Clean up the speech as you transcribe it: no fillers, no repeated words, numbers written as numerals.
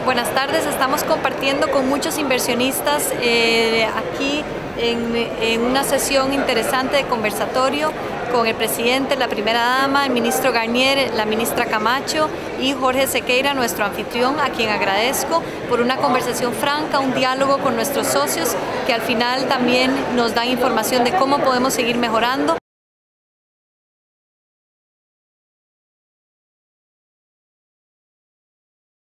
Buenas tardes, estamos compartiendo con muchos inversionistas aquí en una sesión interesante de conversatorio con el presidente, la primera dama, el ministro Garnier, la ministra Camacho y Jorge Sequeira, nuestro anfitrión, a quien agradezco por una conversación franca, un diálogo con nuestros socios que al final también nos dan información de cómo podemos seguir mejorando.